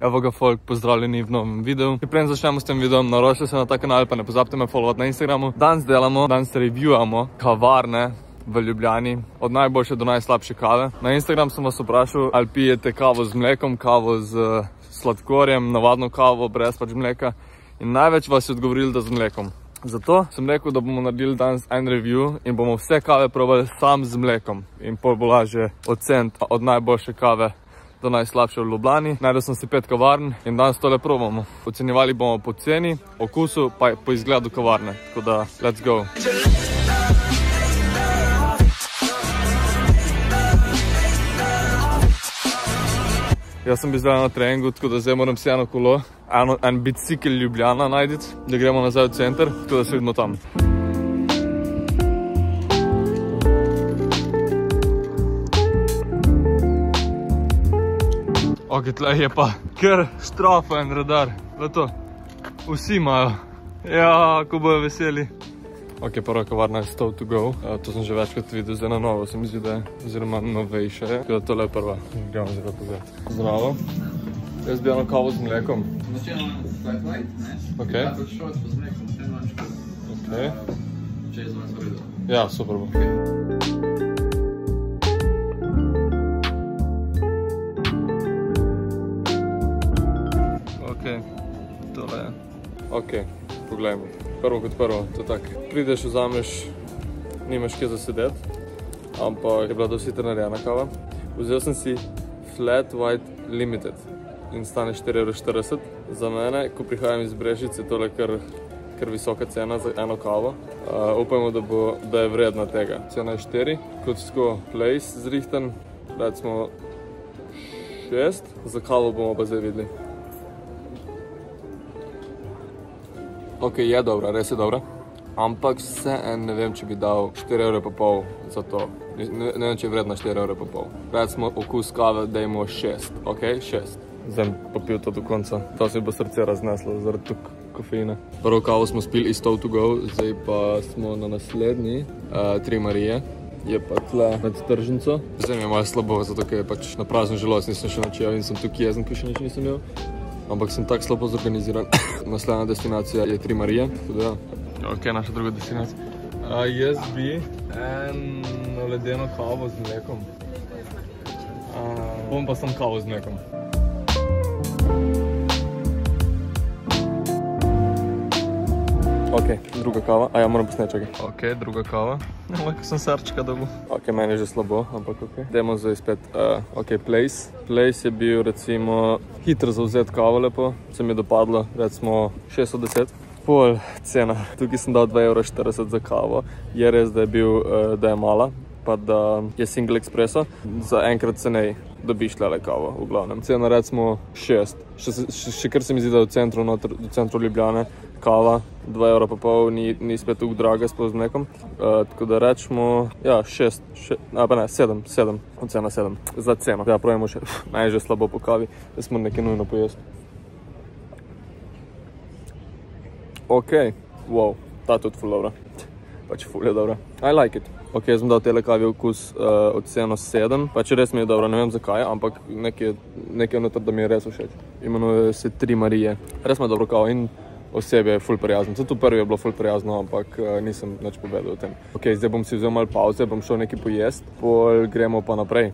Evo ga folk, pozdravljeni v novem videu. In preden začnemo s tem videom, naročite se na ta kanal, pa ne pozabite me followati na Instagramu. Danes reviewamo kavarne v Ljubljani, od najboljše do najslabše kave. Na Instagram sem vas vprašal, ali pijete kavo z mlekom, kavo z sladkorjem, navadno kavo, brez pač mleka. In največ vas je odgovorili, da z mlekom. Zato sem rekel, da bomo naredili danes en review in bomo vse kave probali sam z mlekom. In pol bo lažje oceniti od najboljše kave do najslabše v Ljubljani. Najdel sem si 5 kavarn in danes tole probamo. Ocenjevali bomo po ceni, okusu, pa po izgledu kavarne. Tako da, let's go! Jaz sem bil zdaj na treningu, tako da zdaj moram si eno kolo, en bicikel Ljubljana najditi, da gremo nazaj v center, tako da se vidimo tam. Ok, tle je pa kar štrafen radar, to. Vsi imajo. Ja, ko bojo veseli. Ok, prva kavarna je Stow to go. To sem že večkrat videl, zdaj na novo se mi zdi, da je oziroma novejše je. Tako da tole je prva. Gremo zdaj pogledati. Zdravo. Jaz bi eno kavo z mlekom. Načelno flat white, ne? Ok. Tako short pa z mlekom, ten manjško. Ok. Če je za vas v redu. Ja, super bo. Ok, tole je. Ok, poglejmo. Prvo kot prvo, to tak. Prideš, vzameš, nimaš kje zasedeti, ampak je bila dosti narejena kava. Vzel sem si Flat White Limited in stane 4,40 €. Za mene, ko prihajam iz Brežice, je tole kar visoka cena za eno kavo. Upajmo, da je vredna tega. Cena je 4, kot tako place zrihten, recimo 6. Za kavo bomo pa zdaj videli. Ok, je dobra, res je dobra, ampak vseeno ne vem, če bi dal 4,5 € za to. Ne vem, če je vredna 4,5 €. Recimo okus kave dajmo 6, ok? 6. Zdaj popil to do konca, to se bo srce razneslo zaradi tuk kofeina. Prvo kavo smo spili iz Stow to go, zdaj pa smo na naslednji, Tri Marije. Je pa tle med tržnico. Zdaj mi je malo slabo, zato ker je pač na prazno želost, nisem še načel in sem tukaj jezen, ker še nič nisem imel. Ampak sem tako slabo zorganiziran. Naslednja destinacija je Tri Marije. Ok, naša druga destinacija. Jaz bi eno ledeno kavo z mlekom. Bom pa sam kavo z mlekom. Ok, druga kava. Ja, moram posneti, čakaj. Ok, druga kava. Lahko sem srčka dobil. Ok, meni je že slabo, ampak ok. Dajmo zdaj spet, ok, place. Place je bil recimo hitro zauzet kavo lepo. Se mi je dopadlo, recimo 6 od 10. Pol cena. Tukaj sem dal 2,40 € za kavo. Je res, da je mala, pa da je single espresso. Za enkrat cenej dobiš tle kavo, v glavnem. Cena recimo 6. Še kar se mi zdi, da v centru Ljubljane kava 2,5 € ni spet tako draga sploh z mlekom. Tako da rečemo, ja, 6, pa ne, 7. Ocena 7. Za ceno. Ja, pravimo še, naj je že slabo po kavi, da smo nekaj nujno pojesti. Ok, wow, ta tudi ful dobra. Pač ful je dobra. I like it. Ok, jaz sem dal tele kavi okus oceno 7. Pač res mi je dobro, ne vem zakaj, ampak nekaj noter, da mi je res všeč. Imenuje se Tri Marije. Res ima dobro kavo in osebje je ful prijazno. Zato prvi je bilo ful prijazno, ampak nisem nič povedal o tem. Ok, zdaj bom si vzel malo pauze, bom šel nekaj pojest, pol gremo pa naprej.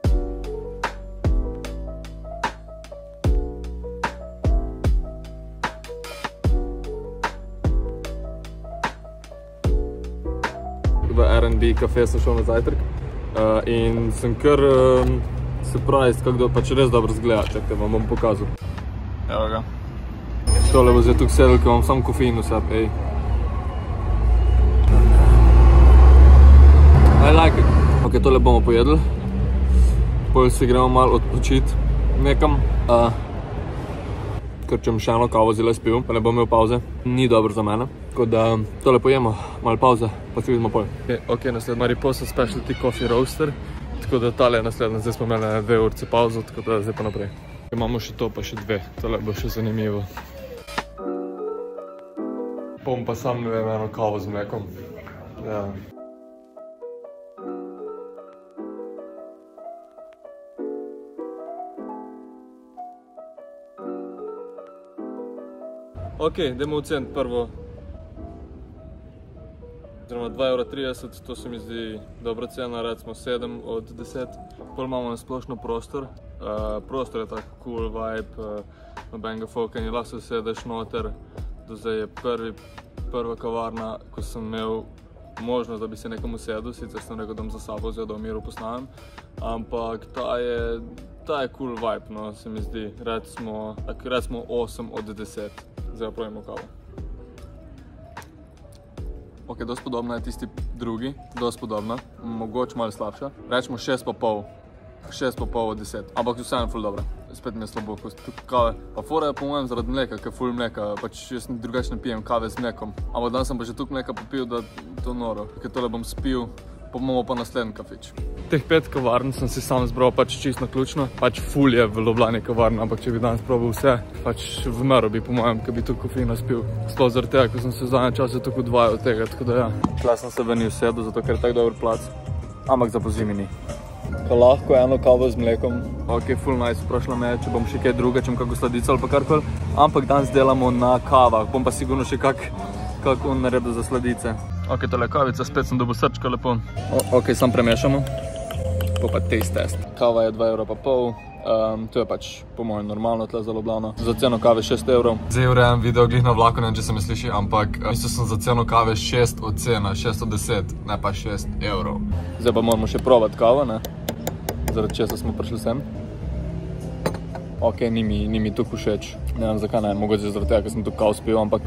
V R&B kafe sem šel na zajtrk in sem kar surprised, kako pač res dobro zgleda. Čakajte, vam bom pokazal. Evo ga. Tole bo zdaj tukaj sedel, ker imam sam kofein vse, ej. I like it. Ok, tole bomo pojedli. Pol se gremo malo odpočiti nekam. Ker če bom še eno kavo zelo spil, pa ne bom imel pauze, ni dobro za mene. Tako da tole pojemo, malo pauze, pa se vidimo pol. Ok, naslednji Mariposa Specialty Coffee Roaster. Tako da tale je naslednja, zdaj smo imeli 2 urce pauzo, tako da zdaj pa naprej. Imamo še to, pa še 2, tole bo še zanimivo. Bom pa sam ne vem eno kavo z mlekom. Ja. Ok, dajmo oceniti prvo. Oziroma 2,30 €, to se mi zdi dobra cena, recimo 7 od 10. Pol imamo na splošno prostor. Prostor je tako cool vibe, nobenega folka ni, lahko se sedeš noter. Do zdaj je prva kavarna, ko sem imel možnost, da bi se nekomu sedel, sicer sem rekel, da bom za sabo vzel, da v miru posnamem. Ampak ta je cool vibe, no, se mi zdi. Recimo 8 od 10. Zdaj pravimo kavo. Ok, dosti podobna je tisti drugi, dosti podobna, mogoče malo slabša. Rečemo 6,5. 6,5 od 10, ampak vseeno ful dobra. Spet mi je slabo, ko tukaj kave. Pa fora je po mojem zaradi mleka, ker ful mleka, pač jaz drugače ne pijem kave z mlekom. Ampak danes sem pa že tukaj mleka popil, da je to noro. Ker tole bom spil, pa bomo pa naslednji kafič. Teh 5 kavarn sem si sam zbral pač čisto naključno. Pač ful je v Ljubljani kavarna, ampak če bi danes probal vse, pač vmrl bi po mojem, ker bi tu kofeina spil. Sploh zaradi tega, ko sem se v zadnje čase tukaj odvajal od tega, tako da ja. Tule sem se venil sedel, zato ker je tak dober plac. Ampak za pozimi ni. Pa lahko eno kavo z mlekom. Ok, full nice, vprašala me je, če bom še kaj druga, če bom kako sladico ali pa karkoli. Ampak danes delamo na kavah, bom pa sigurno še kako naredil za sladice. Ok, tole kavica, spet sem dobil srčka lepo. Ok, sam premešamo. Pa taste test. Kava je 2,5 €, to je pač po mojem normalno tle za Ljubljano. Za ceno kave 6 €. Zdaj urejam video glih na vlaku, ne vem, če se me sliši, ampak mislil sem za ceno kave 6 od cena, 6 od 10, ne pa 6 €. Zdaj pa moramo še probati kavo, ne? Zaradi česa smo prišli sem. Ok, ni mi tukaj všeč. Ne vem zakaj ne, mogoče zaradi tega, ker sem tukaj kavo spil, ampak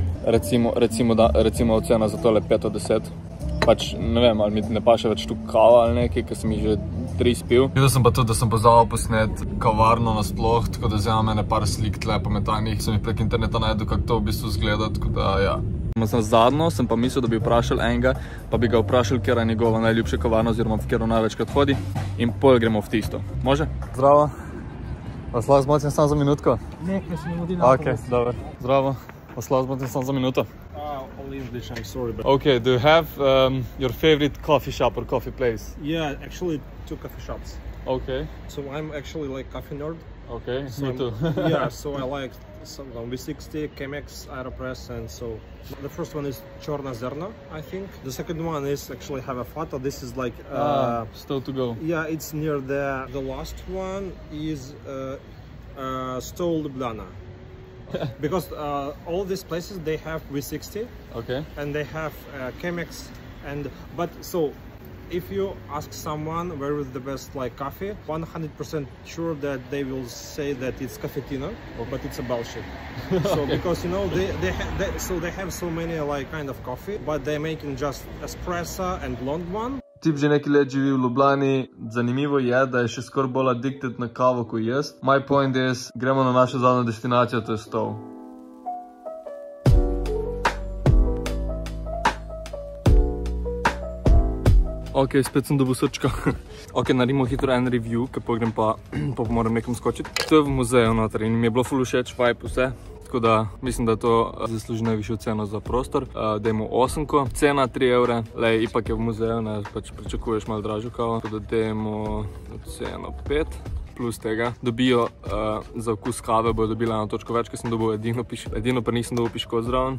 recimo ocena za tole 5 od 10. Pač ne vem, ali mi ne paše več tukaj kava ali nekaj, ker sem jih že 3 spil. Videl sem pa tudi, da sem pozabil posnet kavarno nasploh, tako da zdaj imam ene par slik tle pometanih. Sem jih prek interneta najdel, kako to v bistvu izgleda, tako da ja. Zadnjo sem pa mislil, da bi vprašal enega, pa bi ga vprašal, kera je njegova najljubša kavarna oziroma v kero največkrat hodi in pol gremo v tisto. Može? Zdravo. Vas lahko zmotim samo za minutko? Nekaj se mi vodi na Ok, dobro. Zdravo. Vas lahko zmotim samo za minuto? All English, I'm sorry, but... Ok, do you have your favorite coffee shop or coffee place? Yeah, actually 2 coffee shops. Ok. So I'm actually like coffee nerd. Ok, me too. Yeah, so I like some V60, Chemex, Aeropress, and so the first one is Chorna Zerno, I think. The second one is actually have a photo. This is like still to go. Yeah, it's near the last one is Stol Ljubljana. Because all these places they have V60, okay, and they have Chemex, but so if you ask someone where is the best like coffee, 100% sure that they will say that it's Cafetino, but it's a bullshit. So because you know they have so many like kind of coffee, but they're making just espresso and blonde one. Tip že nekaj let živi v Ljubljani. Zanimivo je, da je še skoraj bolj addicted na kavo kot jaz. My point is, gremo na našo zadnjo destinacijo, to je Stol. Ok, spet sem dobil srčka. Ok, naredimo hitro en review, ker pogrem pa moram nekam skočiti. To je v muzeju noter in mi je bilo ful všeč, vibe vse. Tako da mislim, da to zasluži najvišjo ceno za prostor. Dajmo 8-ko, cena 3 €, lej, ipak je v muzeju, ne, pač pričakuješ malo dražjo kavo. Tako da dajmo ceno 5, plus tega. Dobijo za okus kave, bojo dobila eno točko več, ker sem dobil edino pa nisem dobil piškot zraven.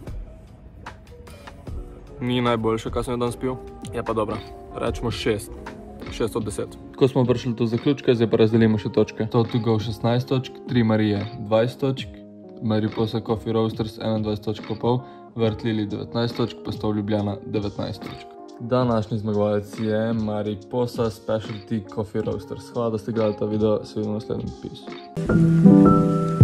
Ni najboljše, kaj sem jo danes pil, je pa dobra. Rečemo 6 od 10. Tako smo prišli do zaključka, zdaj pa razdelimo še točke. To go 16 točk, 3 Marije 20 točk, Mariposa Coffee Roasters 21,5 točk, Vrt Lili 19 točk, pa Stol Ljubljana 19 točk. Današnji zmagovalec je Mariposa Specialty Coffee Roasters. Hvala, da ste gledali ta video, se vidimo v naslednjem. Peace.